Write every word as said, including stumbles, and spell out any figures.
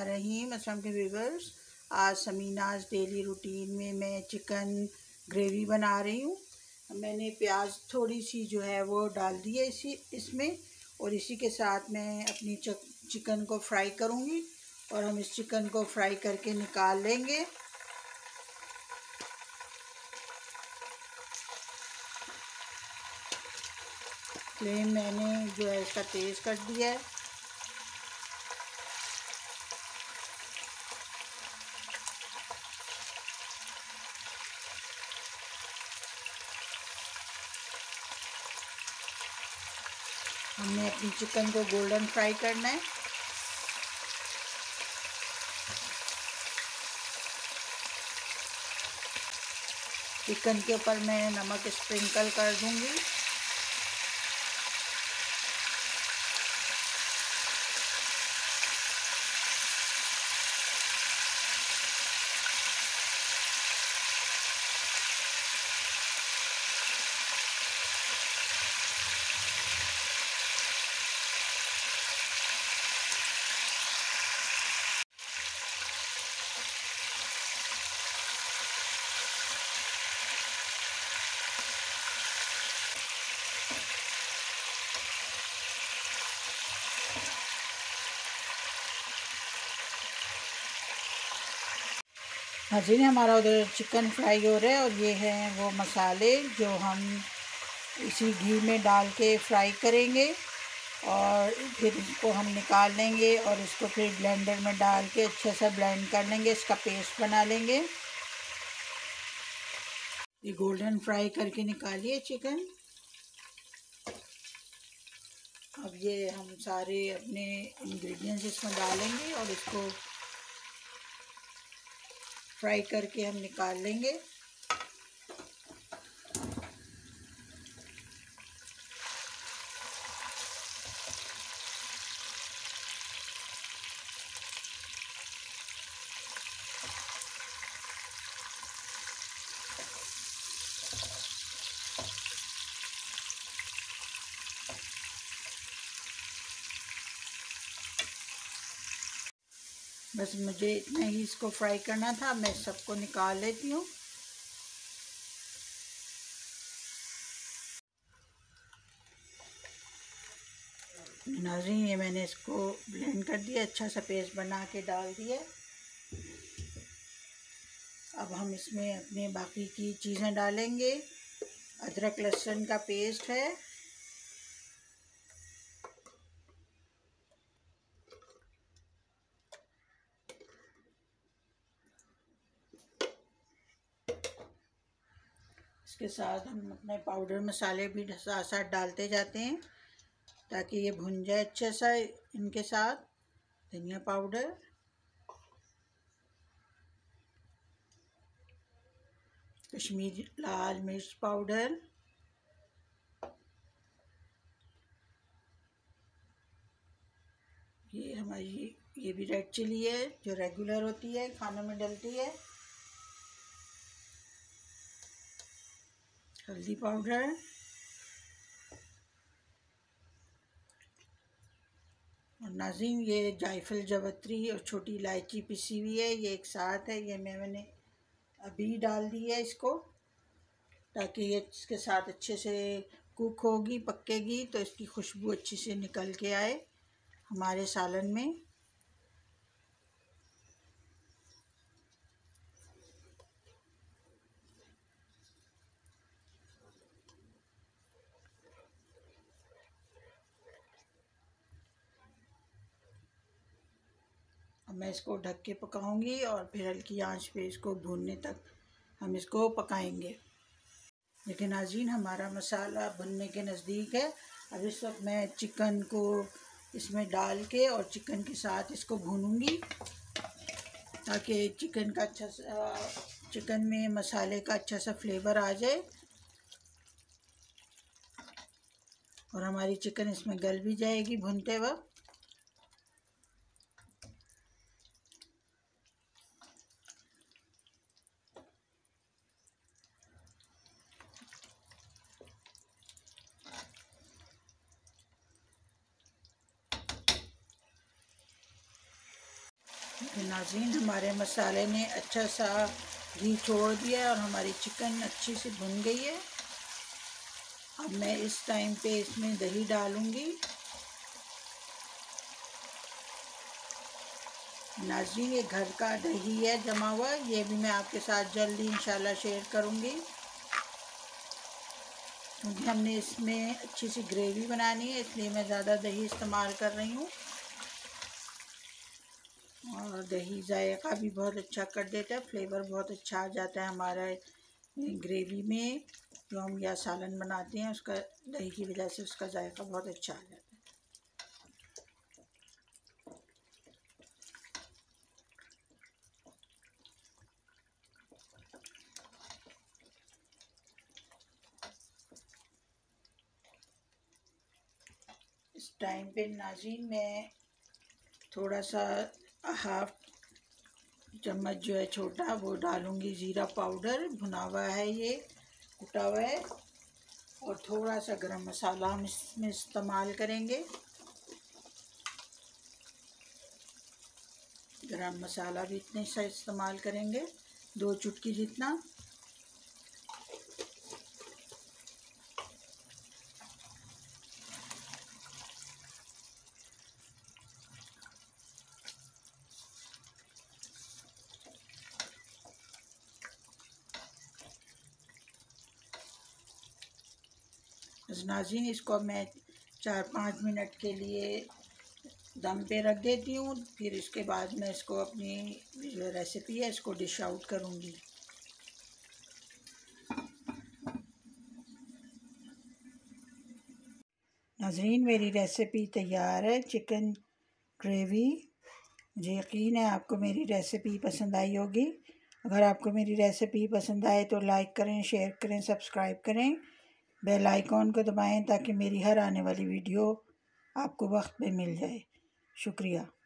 रहीम। अस्सलाम के व्यूवर्स, आज समीनाज डेली रूटीन में मैं चिकन ग्रेवी बना रही हूँ। मैंने प्याज थोड़ी सी जो है वो डाल दी है इसी इसमें, और इसी के साथ मैं अपनी चिकन को फ्राई करूँगी और हम इस चिकन को फ्राई करके निकाल लेंगे। फ्लेम मैंने जो है इसका तेज़ कर दिया है। हमने अपनी चिकन को गोल्डन फ्राई करना है। चिकन के ऊपर मैं नमक स्प्रिंकल कर दूंगी। हाँ जी, हमारा उधर चिकन फ्राई हो रहा है और ये हैं वो मसाले जो हम इसी घी में डाल के फ्राई करेंगे और फिर इसको हम निकाल लेंगे और इसको फिर ब्लेंडर में डाल के अच्छे से ब्लेंड कर लेंगे, इसका पेस्ट बना लेंगे। ये गोल्डन फ्राई करके निकालिए चिकन। अब ये हम सारे अपने इंग्रेडिएंट्स इसमें डालेंगे और इसको फ्राई करके हम निकाल लेंगे। बस मुझे इतना ही इसको फ्राई करना था, मैं सबको निकाल लेती हूँ। नाज़रीन, ये मैंने इसको ब्लेंड कर दिया, अच्छा सा पेस्ट बना के डाल दिया। अब हम इसमें अपने बाकी की चीज़ें डालेंगे। अदरक लहसुन का पेस्ट है, इसके साथ हम अपने पाउडर मसाले भी साथ साथ डालते जाते हैं ताकि ये भुन जाए अच्छे सा इनके साथ। धनिया पाउडर, कश्मीरी लाल मिर्च पाउडर, ये हमारी ये भी रेड चिली है जो रेगुलर होती है, खाने में डलती है। हल्दी पाउडर, और नाज़रीन ये जायफल जवत्री और छोटी इलायची पिसी हुई है, ये एक साथ है। ये मैं मैंने अभी डाल दी है इसको ताकि ये इसके साथ अच्छे से कुक होगी, पकेगी तो इसकी खुशबू अच्छी से निकल के आए हमारे सालन में। अब मैं इसको ढक के पकाऊंगी और फिर हल्की आंच पे इसको भूनने तक हम इसको पकाएंगे। लेकिन नाज़रीन, हमारा मसाला भुनने के नज़दीक है। अब इस वक्त मैं चिकन को इसमें डाल के और चिकन के साथ इसको भूनूंगी ताकि चिकन का अच्छा सा चिकन में मसाले का अच्छा सा फ्लेवर आ जाए और हमारी चिकन इसमें गल भी जाएगी भूनते वक्त। तो नाज़रीन हमारे मसाले ने अच्छा सा घी छोड़ दिया और हमारी चिकन अच्छी से भुन गई है। अब मैं इस टाइम पे इसमें दही डालूँगी। नाज़रीन ये घर का दही है जमा हुआ, ये भी मैं आपके साथ जल्दी इंशाल्लाह शेयर करूँगी, क्योंकि हमने इसमें अच्छी सी ग्रेवी बनानी है, इसलिए मैं ज़्यादा दही इस्तेमाल कर रही हूँ। और दही जायका भी बहुत अच्छा कर देता है, फ्लेवर बहुत अच्छा आ जाता है हमारा ग्रेवी में। जो हम या सालन बनाते हैं उसका दही की वजह से उसका जायका बहुत अच्छा आ जाता है। इस टाइम पे नाज़रीन मैं थोड़ा सा हाफ चम्मच जो है छोटा वो डालूंगी ज़ीरा पाउडर, भुना हुआ है ये, कुटा हुआ है। और थोड़ा सा गरम मसाला हम इसमें इस्तेमाल करेंगे। गरम मसाला भी इतने सा इस्तेमाल करेंगे, दो चुटकी जितना। नाज़रीन इसको मैं चार पाँच मिनट के लिए दम पे रख देती हूँ, फिर इसके बाद मैं इसको अपनी जो रेसिपी है इसको डिश आउट करूँगी। नाज़रीन मेरी रेसिपी तैयार है, चिकन ग्रेवी। मुझे यकीन है आपको मेरी रेसिपी पसंद आई होगी। अगर आपको मेरी रेसिपी पसंद आए तो लाइक करें, शेयर करें, सब्सक्राइब करें, बेल आइकॉन को दबाएं ताकि मेरी हर आने वाली वीडियो आपको वक्त पे मिल जाए। शुक्रिया।